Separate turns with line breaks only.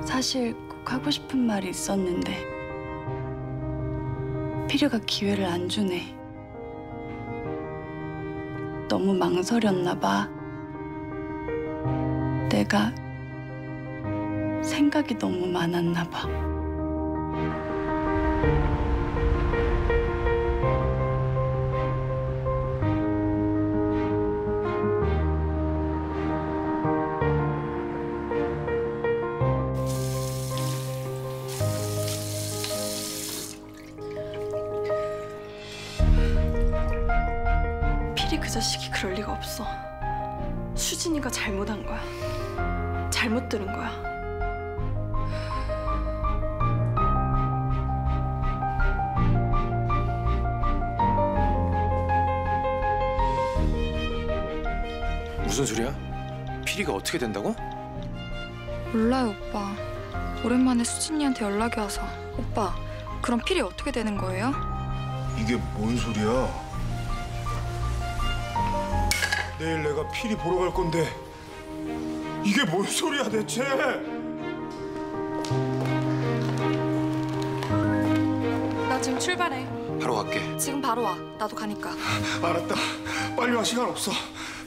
사실 꼭 하고 싶은 말이 있었는데 피리가 기회를 안 주네. 너무 망설였나 봐. 내가 생각이 너무 많았나 봐.
피리 그 자식이 그럴 리가 없어. 수진이가 잘못한 거야. 잘못 들은 거야.
무슨 소리야? 피리가 어떻게 된다고?
몰라요, 오빠. 오랜만에 수진이한테 연락이 와서. 오빠, 그럼 필이 어떻게 되는 거예요?
이게 뭔 소리야? 내일 내가 필이 보러 갈 건데 이게 뭔 소리야 대체?
나 지금 출발해.
바로 갈게.
지금 바로 와. 나도 가니까.
알았다. 빨리 와, 시간 없어.